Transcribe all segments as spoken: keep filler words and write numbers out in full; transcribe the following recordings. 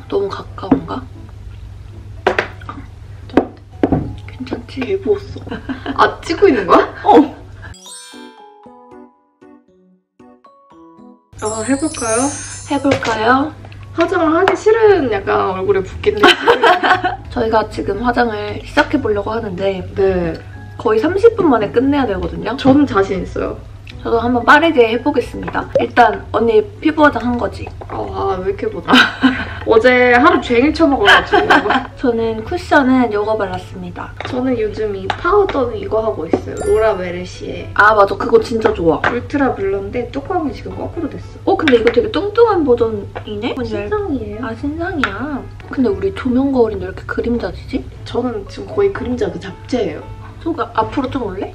너무 가까운가? 괜찮지? 개 부었어. 아, 찍고 있는 거야? 어. 아, 해볼까요? 해볼까요? 화장을 하기 싫은 약간 얼굴에 붓긴데. 저희가 지금 화장을 시작해보려고 하는데 네. 거의 삼십 분 만에 끝내야 되거든요. 저는 자신 있어요. 저도 한번 빠르게 해보겠습니다. 일단 언니 피부 화장 한 거지? 아, 왜 이렇게 보다. 어제 하루 종일 쳐먹어가지고. 저는 쿠션은 이거 발랐습니다. 저는 요즘 이 파우더는 이거 하고 있어요. 로라 메르시의 아 맞아, 그거 진짜 좋아. 울트라 블러인데 뚜껑이 지금 거꾸로 됐어. 어 근데 이거 되게 뚱뚱한 버전이네? 신상이에요. 아 신상이야. 근데 우리 조명 거울인데 왜 이렇게 그림자지지? 저는 지금 거의 그림자 그 잡채예요. 좀 앞으로 좀 올래?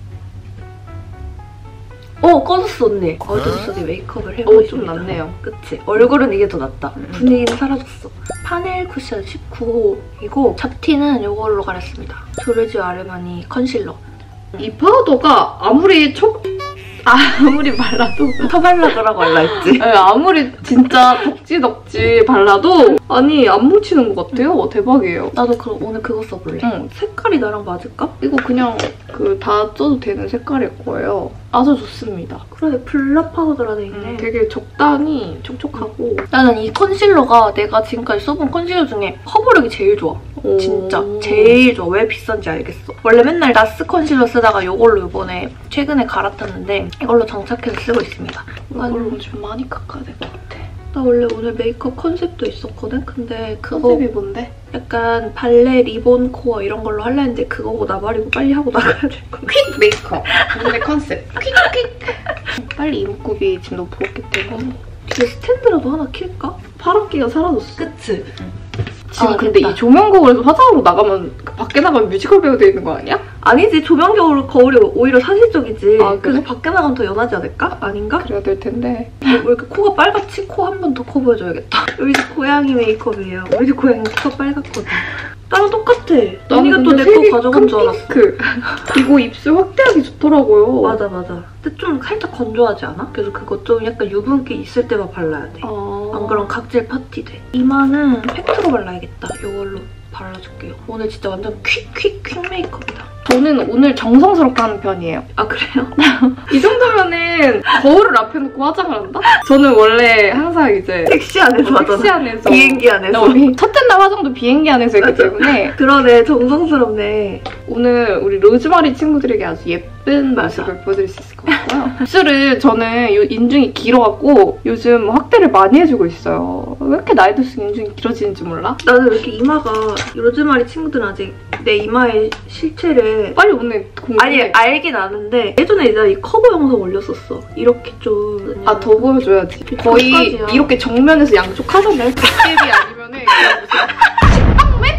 어 꺼졌어 언니. 어둠속에 메이크업을 해보고 어, 좀 낫네요. 그치? 얼굴은 이게 더 낫다. 음. 분위기는 사라졌어. 파넬 쿠션 십구 호이고 잡티는 이걸로 가렸습니다. 조르지오 아르마니 컨실러. 이 파우더가 아무리 초... 아, 아무리 발라도 더 발라더라고 알라 했지? 네, 아무리 진짜 덕지덕지 발라도 아니 안 뭉치는 것 같아요. 대박이에요. 나도 그럼 오늘 그거 써볼래. 응. 색깔이 나랑 맞을까? 이거 그냥 그 다 써도 되는 색깔일 거예요. 아주 좋습니다. 그래 블러 파우더라 돼 있네. 음, 되게 적당히 촉촉하고. 나는 이 컨실러가 내가 지금까지 써본 컨실러 중에 커버력이 제일 좋아. 오. 진짜 제일 좋아. 왜 비싼지 알겠어. 원래 맨날 나스 컨실러 쓰다가 이걸로 이번에 최근에 갈아탔는데 이걸로 장착해서 쓰고 있습니다. 이걸로 좀 많이 깎아야 될 것 같아. 나 원래 오늘 메이크업 컨셉도 있었거든? 근데 그거 컨셉이 뭔데? 약간 발레 리본 코어 이런 걸로 하려 했는데 그거고 나발이고 빨리 하고 나가야 될 거야. 퀵 메이크업! 오늘의 컨셉 퀵 퀵! 빨리 이목구비 지금 너무 부었기 때문에 뒤에 스탠드라도 하나 킬까? 파란기가 사라졌어. 그치? 지금 아, 근데 됐다. 이 조명거울에서 화장으로 나가면 밖에 나가면 뮤지컬 배우 되는 거 아니야? 아니지. 조명 겨울 거울이 오히려 사실적이지. 아, 그래? 그래서 밖에 나가면 더 연하지 않을까? 아닌가? 그래야 될 텐데. 왜 이렇게 코가 빨갛지? 코 한 번 더 커 보여줘야겠다. 우리 집 고양이 메이크업이에요. 우리 집 고양이 코가 빨갛거든. 나랑 똑같아. 언니가 또 내 거 가져간 줄 알았어. 핑크. 이거 입술 확대하기 좋더라고요. 맞아 맞아. 근데 좀 살짝 건조하지 않아? 그래서 그거 좀 약간 유분기 있을 때만 발라야 돼. 아... 안 그럼 각질 파티 돼. 이마는 팩트로 발라야겠다. 이걸로 발라줄게요. 오늘 진짜 완전 퀵 퀵 퀵 메이크업이다. 저는 오늘 정성스럽게 하는 편이에요. 아 그래요? 이 정도면은 거울을 앞에 놓고 화장을 한다? 저는 원래 항상 이제 택시 안에서 하잖아. 택시 안에서 비행기 안에서. 우리 첫째 날 화장도 비행기 안에서 했기 때문에 그러네. 정성스럽네. 오늘 우리 로즈마리 친구들에게 아주 예쁜 모습을 보여드릴 수 있을 것 같고요. 입술은 저는 요 인중이 길어갖고 요즘 확대를 많이 해주고 있어요. 왜 이렇게 나이 들수록 인중이 길어지는지 몰라? 나는 왜 이렇게 이마가 로즈마리 친구들은 아직 내 이마의 실체를 빨리 오늘 공개. 아니 알긴 아는데 예전에 내가 이 커버 영상 올렸었어. 이렇게 좀 아 더 보여줘야지. 거의 끝까지야. 이렇게 정면에서 양쪽 하잖아요. 백대비 아니면은 그냥 무슨 식빵맨?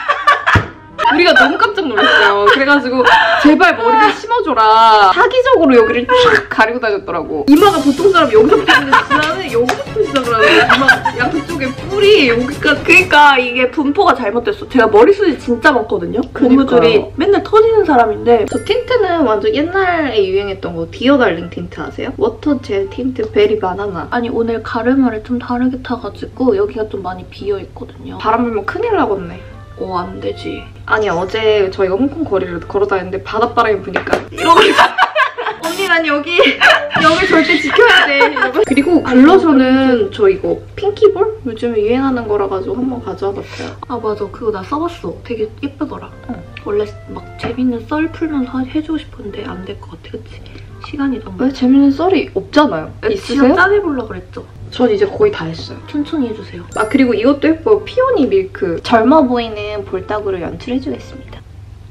우리가 너무 깜짝 놀랐어요. 그래가지고 제발 머리를 심어줘라. 사기적으로 여기를 쫙 가리고 다녔더라고. 이마가 보통 사람 여기서부터 시작하는데 여기서부터 시작을 하는 거야. 이마 양쪽에 뿔이 여기까지. 그러니까 이게 분포가 잘못됐어. 제가 머리숱이 진짜 많거든요. 고무줄이 맨날 터지는 사람인데 저 틴트는 완전 옛날에 유행했던 거 디어 달링 틴트 아세요? 워터 젤 틴트 베리 바나나. 아니 오늘 가르마를 좀 다르게 타가지고 여기가 좀 많이 비어있거든요. 바람 불면 큰일 나겠네. 어, 안 되지. 아니 어제 저희가 홍콩 거리를 걸어다녔는데 바닷바람이 부니까 이러고 언니 난 여기 여기 절대 지켜야 돼. 이러고. 그리고 블러셔는 저 이거 핑키볼? 요즘에 유행하는 거라 가지고 한번 가져와봤어요. 아 맞아. 그거 나 써봤어. 되게 예쁘더라. 응. 원래 막 재밌는 썰 풀면서 해주고 싶었는데 안 될 것 같아. 그치? 시간이 너무... 왜 재밌는 썰이 없잖아요. 있으세요? 지금 짜내보려고 그랬죠. 전 이제 거의 다 했어요. 천천히 해주세요. 아 그리고 이것도 예뻐요. 피오니 밀크. 젊어 보이는 볼따구를 연출해주겠습니다.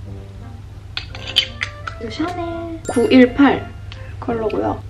샤넬 구일팔 컬러고요.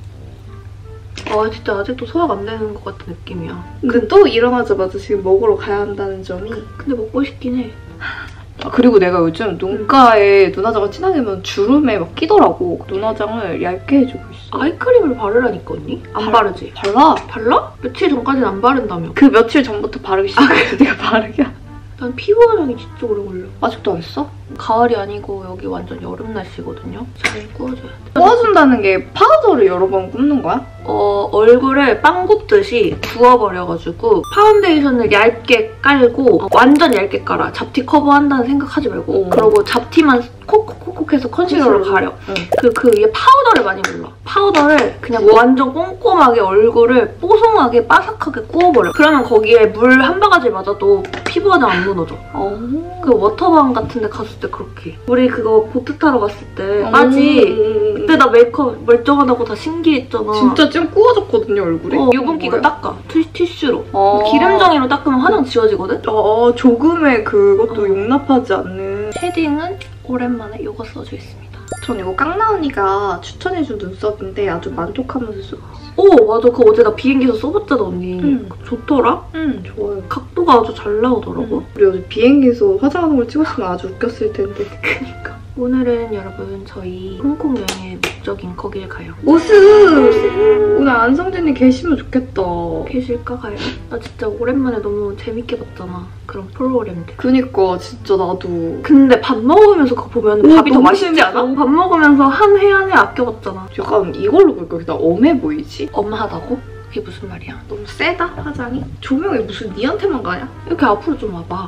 아 진짜 아직도 소화가 안 되는 것 같은 느낌이야. 근데 또 일어나자마자 지금 먹으러 가야 한다는 점이. 근데 먹고 싶긴 해. 아, 그리고 내가 요즘 눈가에 눈화장을 진하게 하면 주름에 막 끼더라고. 눈화장을 얇게 해주고 있어. 아이크림을 바르라니까 언니? 안 발, 바르지? 발라. 발라? 며칠 전까지는 안 바른다며. 그 며칠 전부터 바르기 시작했어. 내가 바르게. 난 피부 화장이 진짜 오래 걸려. 아직도 안 했어? 가을이 아니고 여기 완전 여름 날씨거든요. 잘 구워줘야 돼. 구워준다는 게 파우더를 여러 번 굽는 거야? 어, 얼굴을 빵 굽듯이 구워버려가지고 파운데이션을 얇게 깔고 어, 완전 얇게 깔아. 잡티 커버한다는 생각하지 말고 오. 그러고 잡티만 콕콕콕콕 해서 컨실러로 가려. 응. 그, 그 위에 파우더를 많이 눌러. 파우더를 그냥 완전 꼼꼼하게 얼굴을 뽀송하게 바삭하게 구워버려. 그러면 거기에 물 한 바가지 맞아도 피부가 잘 안 무너져. 어. 그 워터밤 같은 데 갔을 때 그렇게. 우리 그거 보트 타러 갔을 때 빠지. 그때 나 메이크업 멀쩡하다고 다 신기했잖아. 진짜 좀 구워졌거든요, 얼굴이? 어, 유분기가 닦아. 티, 티슈로. 어. 기름종이로 닦으면 화장 지워지거든? 어, 조금의 그것도 어. 용납하지 않는. 쉐딩은 오랜만에 이거 써주겠습니다. 전 이거 깡나 언니가 추천해준 눈썹인데 아주 만족하면서 쓰고 있어요. 오, 맞아. 그거 어제 나 비행기에서 써봤잖아, 언니. 응. 좋더라? 응, 좋아요. 각도가 아주 잘 나오더라고. 응. 우리 어제 비행기에서 화장하는 걸 찍었으면 아주 웃겼을 텐데. 그니까. 오늘은 여러분 저희 홍콩 여행의 목적인 거길 가요. 옷은 오늘 안성재님 계시면 좋겠다. 계실까 가요? 나 진짜 오랜만에 너무 재밌게 봤잖아. 그런 프로그램들. 그니까 진짜 나도. 근데 밥 먹으면서 그거 보면 오, 밥이 더 너무 맛있지 않아? 재밌어. 밥 먹으면서 한 해 한 해 아껴봤잖아. 약간 이걸로 보니까 그냥 엄해 보이지? 엄하다고? 그게 무슨 말이야? 너무 세다 화장이? 조명이 무슨 니한테만 가냐? 이렇게 앞으로 좀 와봐.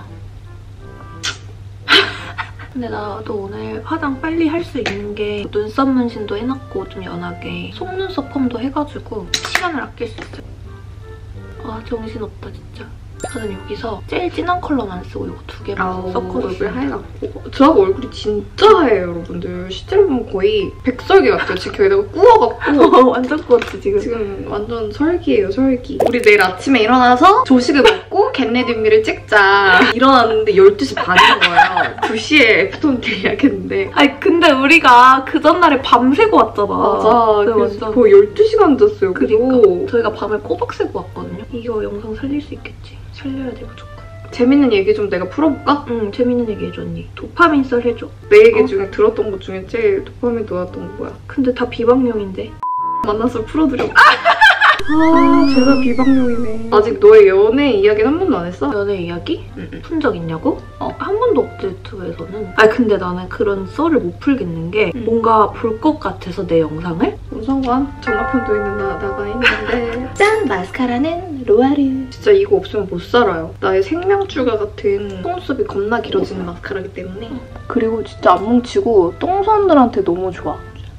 근데 나도 오늘 화장 빨리 할 수 있는 게 눈썹 문신도 해놨고 좀 연하게 속눈썹 펌도 해가지고 시간을 아낄 수 있어요. 아 정신없다 진짜. 저는 여기서 제일 진한 컬러만 쓰고 이거 두 개만 아우, 섞어줬어요. 얼굴 하얘갖고. 저하고 얼굴이 진짜 하얘요, 여러분들. 실제로 보면 거의 백설기 같아요. 지금 여기다가 구워갖고. 완전 구웠지 지금. 지금 완전 설기예요, 설기. 우리 내일 아침에 일어나서 조식을 먹고 겟레디미를 찍자. 일어났는데 열두 시 반인 거예요. 두 시에 애프터눈 예약했는데. 아니 근데 우리가 그 전날에 밤새고 왔잖아. 맞아. 네, 그래서 완전. 거의 열두 시간 잤어요. 그니까. 그리고 저희가 밤을 꼬박 새고 왔거든요. 이거 영상 살릴 수 있겠지? 살려야 돼 무조건. 재밌는 얘기 좀 내가 풀어볼까? 응 재밌는 얘기 해줘 언니. 도파민 썰 해줘. 내 얘기 어? 중에 들었던 것 중에 제일 도파민 돋았던 거 뭐야? 근데 다 비방용인데. 만나서 풀어드려. 아, 제가 비방용이네. 아직 너의 연애 이야기는 한 번도 안 했어? 연애 이야기? 응, 응. 푼 적 있냐고? 어. 한 번도 없지 유튜브에서는. 아니 근데 나는 그런 썰을 못 풀겠는 게 응. 뭔가 볼 것 같아서 내 영상을? 뭔 상관? 전화편도 있는 나, 나가 있는데. 짠! 마스카라는 로아르. 진짜 이거 없으면 못 살아요. 나의 생명줄과 같은 속눈썹이 겁나 길어지는 마스카라기 때문에. 그리고 진짜 안 뭉치고 똥손들한테 너무 좋아.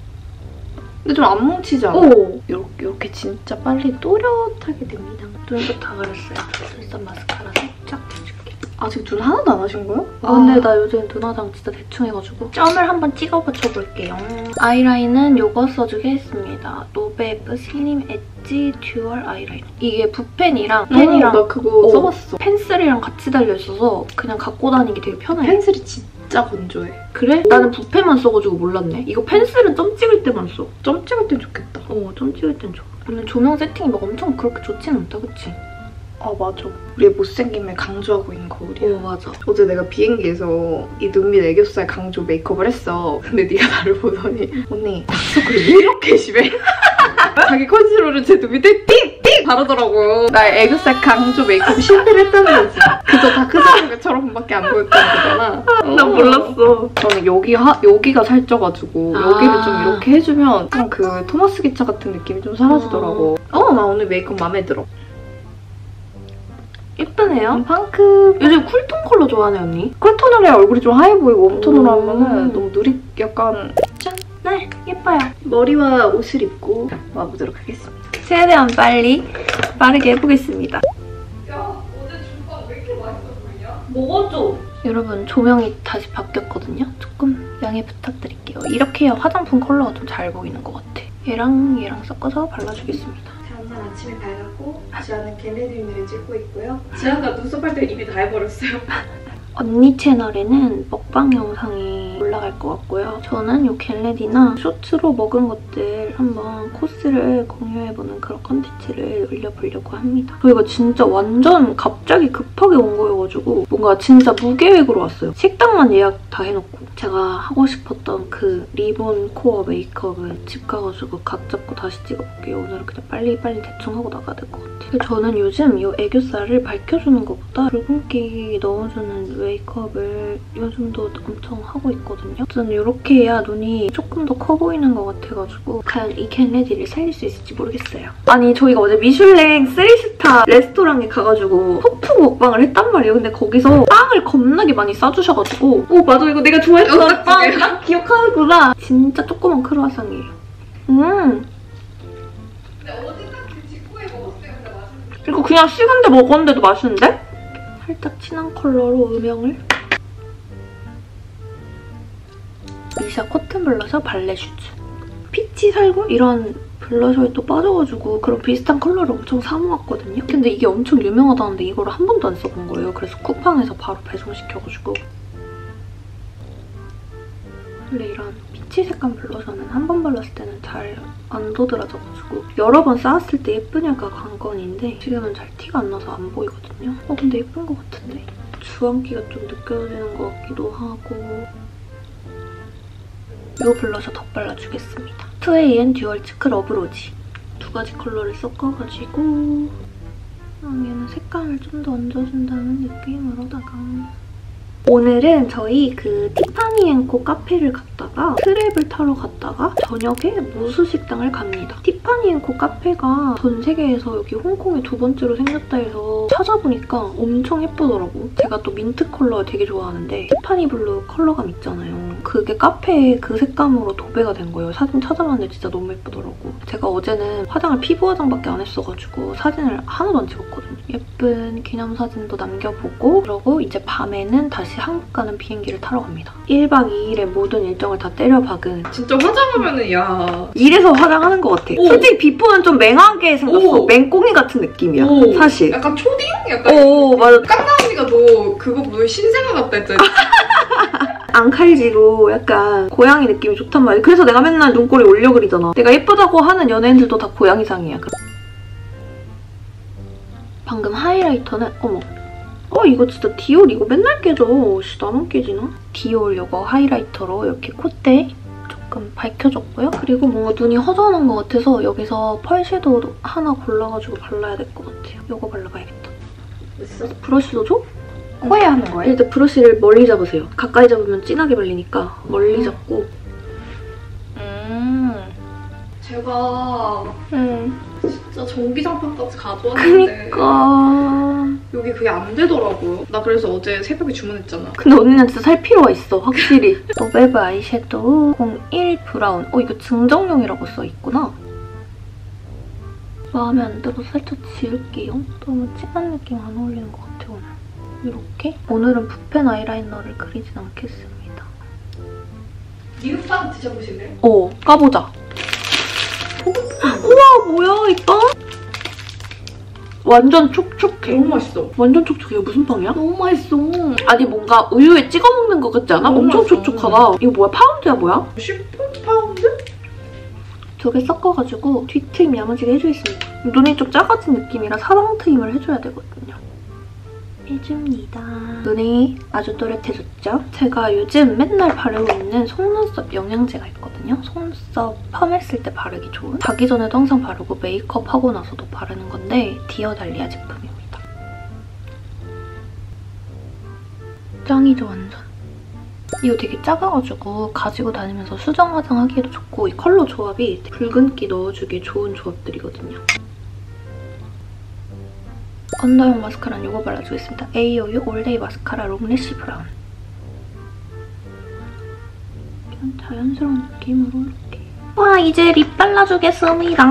근데 좀 안 뭉치지 않아? 오! 이렇게, 이렇게 진짜 빨리 또렷하게 됩니다. 눈썹 다 그랬어요. 눈썹 마스카라 살짝 해줄게. 아직 눈 하나도 안 하신 거예요? 아, 근데 나 요즘 눈화장 진짜 대충 해가지고 점을 한번 찍어 붙여볼게요. 아이라인은 요거 써주겠습니다. 노베브 슬림 엣지 듀얼 아이라인. 이게 붓펜이랑 펜이랑 나 그거 오. 써봤어. 펜슬이랑 같이 달려있어서 그냥 갖고 다니기 되게 편해. 펜슬이 진짜 건조해. 그래? 나는 붓펜만 써가지고 몰랐네. 이거 펜슬은 점 찍을 때만 써. 점 찍을 땐 좋겠다. 어, 점 찍을 땐 좋아. 오늘 조명 세팅이 막 엄청 그렇게 좋진 않다, 그치? 아 맞아. 우리의 못생김을 강조하고 있는 거울이야. 오, 맞아. 어제 내가 비행기에서 이 눈 밑 애교살 강조 메이크업을 했어. 근데 네가 나를 보더니 언니 다크서클이 왜 이렇게 심해? 자기 컨실러를 제 눈 밑에 띡띡 바르더라고요. 나의 애교살 강조 메이크업 실패를 했다는 거지. 그저 다크서클처럼밖에 안 보였다는 거잖아. 난 몰랐어. 저는 여기 하, 여기가 살쪄가지고 아. 여기를 좀 이렇게 해주면 좀 그 토마스 기차 같은 느낌이 좀 사라지더라고. 어, 나 오늘 메이크업 마음에 들어. 예쁘네요. 팡크. 요즘 쿨톤 컬러 좋아하네, 언니. 쿨톤으로 해야 얼굴이 좀 하얘 보이고 웜톤으로 오. 하면은 너무 누리 약간 짠. 네, 예뻐요. 머리와 옷을 입고 와보도록 하겠습니다. 최대한 빨리 빠르게 해보겠습니다. 야, 어제 중반 왜 이렇게 맛있어 보이냐? 먹어줘. 여러분, 조명이 다시 바뀌었거든요. 조금 양해 부탁드릴게요. 이렇게 해야 화장품 컬러가 좀 잘 보이는 것 같아. 얘랑 얘랑 섞어서 발라주겠습니다. 다음날 아침에 밝았고 지아는 겟레디미를 찍고 있고요. 지아가 눈썹 할 때 이미 다 해버렸어요. 언니 채널에는 먹방 영상이 올라갈 것 같고요. 저는 이 겟레디나 쇼츠로 먹은 것들 한번 코스를 공유해보는 그런 컨텐츠를 올려보려고 합니다. 저희가 진짜 완전 갑자기 급하게 온 거여가지고 뭔가 진짜 무계획으로 왔어요. 식당만 예약 다 해놓고. 제가 하고 싶었던 그 리본 코어 메이크업은 집 가가지고 각 잡고 다시 찍어볼게요. 오늘은 그냥 빨리빨리 대충 하고 나가야 될 것 같아요. 저는 요즘 이 애교살을 밝혀주는 것보다 붉은기 넣어주는 메이크업을 요즘도 엄청 하고 있거든요. 저는 이렇게 해야 눈이 조금 더 커 보이는 것 같아가지고 과연 이 겟레디를 살릴 수 있을지 모르겠어요. 아니 저희가 어제 미슐랭 쓰리스타 레스토랑에 가가지고 톡톡 먹방을 했단 말이에요. 근데 거기서 빵을 겁나게 많이 싸주셔가지고 오 맞아 이거 내가 좋아했던 빵 딱 기억하는구나. 진짜 조그만 크루아상이에요. 음. 근데 어제 딱 그 직후에 먹었을 때 근데 맛있는데. 이거 그냥 식은데 먹었는데도 맛있는데? 살짝 진한 컬러로 음영을. 미샤 코튼 블러셔 발레 슈즈. 피치 살구? 이런 블러셔에 또 빠져가지고 그런 비슷한 컬러를 엄청 사모았거든요. 근데 이게 엄청 유명하다는데 이거를 한 번도 안 써본 거예요. 그래서 쿠팡에서 바로 배송시켜가지고. 원래 이런 피치 색감 블러셔는 한 번 발랐을 때는 잘 안 도드라져가지고 여러 번 쌓았을 때 예쁘냐가 관건인데 지금은 잘 티가 안 나서 안 보이거든요. 어 근데 예쁜 것 같은데? 주황기가 좀 느껴지는 것 같기도 하고. 이 블러셔 덧발라주겠습니다. 투에이엔 듀얼 치크 러브로지. 두 가지 컬러를 섞어가지고 음, 얘는 색감을 좀 더 얹어준다는 느낌으로다가 오늘은 저희 그 티파니 앤 코 카페를 갔다가 트랩을 타러 갔다가 저녁에 무수식당을 갑니다. 티파니 앤 코 카페가 전 세계에서 여기 홍콩에 두 번째로 생겼다 해서 찾아보니까 엄청 예쁘더라고. 제가 또 민트 컬러 되게 좋아하는데 티파니 블루 컬러감 있잖아요. 그게 카페에 그 색감으로 도배가 된 거예요. 사진 찾아봤는데 진짜 너무 예쁘더라고. 제가 어제는 화장을 피부 화장밖에 안 했어가지고 사진을 하나도 안 찍었거든요. 예쁜 기념사진도 남겨보고 그러고 이제 밤에는 다시 한국 가는 비행기를 타러 갑니다. 일 박 이 일의 모든 일정을 다 때려박은 진짜 화장하면은 야. 이래서 화장하는 것 같아. 오. 솔직히 비포는 좀 맹하게 생겼어. 오. 맹꽁이 같은 느낌이야. 오. 사실. 약간 초딩? 약간. 오 맞아. 깡나 언니가 너 그거 너 신생아 같다 했잖아. 앙칼지로 약간 고양이 느낌이 좋단 말이야. 그래서 내가 맨날 눈꼬리 올려 그리잖아. 내가 예쁘다고 하는 연예인들도 다 고양이상이야. 방금 하이라이터는 어머. 어 이거 진짜 디올 이거 맨날 깨져. 씨 나만 깨지나? 디올 이거 하이라이터로 이렇게 콧대 조금 밝혀줬고요. 그리고 뭔가 눈이 허전한 것 같아서 여기서 펄 섀도우 하나 골라가지고 발라야 될 것 같아요. 이거 발라봐야겠다. 됐어? 브러쉬도 줘? 코에 하는 거예요? 일단 브러쉬를 멀리 잡으세요. 가까이 잡으면 진하게 발리니까 멀리 잡고. 음. 제가 음. 진짜 전기장판까지 가져왔는데 그니까. 여기 그게 안 되더라고요. 나 그래서 어제 새벽에 주문했잖아. 근데 언니는 진짜 살 필요가 있어, 확실히. 노베브 아이섀도우 공일 브라운. 어, 이거 증정용이라고 써있구나. 마음에 안 들어서 살짝 지울게요. 너무 진한 느낌 안 어울리는 것 같아, 오늘. 이렇게. 오늘은 붓펜 아이라이너를 그리진 않겠습니다. 미흡빵 드셔보실래요? 어, 까보자. 우와, 뭐야, 이 빵? 완전 촉촉해. 너무 맛있어. 완전 촉촉해. 무슨 빵이야? 너무 맛있어. 아니 뭔가 우유에 찍어 먹는 것 같지 않아? 너무 엄청 맛있어. 촉촉하다. 이거 뭐야? 파운드야 뭐야? 십 파운드? 두 개 섞어가지고 뒤트임 야무지게 해주겠습니다. 눈이 좀 작아진 느낌이라 사방 트임을 해줘야 되거든요. 해줍니다. 눈이 아주 또렷해졌죠? 제가 요즘 맨날 바르고 있는 속눈썹 영양제가 있거든요. 속눈썹 펌했을 때 바르기 좋은. 자기 전에도 항상 바르고 메이크업 하고 나서도 바르는 건데 디어달리아 제품입니다. 짱이죠 완전. 이거 되게 작아가지고 가지고 다니면서 수정 화장하기에도 좋고 이 컬러 조합이 붉은기 넣어주기 좋은 조합들이거든요. 언더용 마스카라는 이거 발라주겠습니다. 에이오유 올데이 마스카라 롱래쉬 브라운. 그냥 자연스러운 느낌으로 이렇게. 와 이제 립 발라주겠습니다.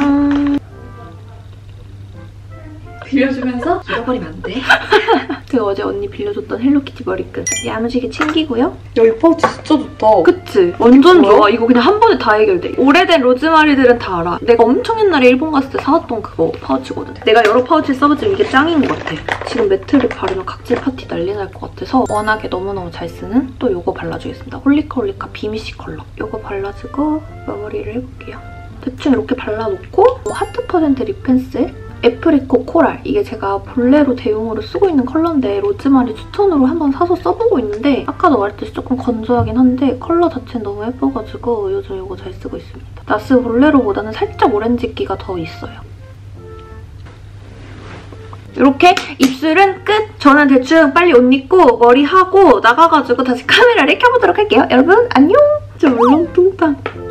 빌려주면서 잃어버리면 안 돼. 제가 어제 언니 빌려줬던 헬로키티 머리끈 야무지게 챙기고요. 야, 이 파우치 진짜 좋다. 그치? 완전 뭐야? 좋아. 이거 그냥 한 번에 다 해결돼. 오래된 로즈마리들은 다 알아. 내가 엄청 옛날에 일본 갔을 때 사왔던 그거 파우치거든. 내가 여러 파우치를 써봤지만 이게 짱인 것 같아. 지금 매트를 바르면 각질 파티 난리 날 것 같아서 워낙에 너무너무 잘 쓰는 또 이거 발라주겠습니다. 홀리카 홀리카 비미씨 컬러. 이거 발라주고 마무리를 해볼게요. 대충 이렇게 발라놓고 하트 퍼센트 립 펜슬 애프리코 코랄. 이게 제가 볼레로 대용으로 쓰고 있는 컬러인데 로즈마리 추천으로 한번 사서 써보고 있는데 아까도 말했듯이 조금 건조하긴 한데 컬러 자체는 너무 예뻐가지고 요즘 이거 잘 쓰고 있습니다. 나스 볼레로보다는 살짝 오렌지기가 더 있어요. 이렇게 입술은 끝! 저는 대충 빨리 옷 입고 머리 하고 나가가지고 다시 카메라를 켜보도록 할게요. 여러분 안녕! 저 울렁뚱땅.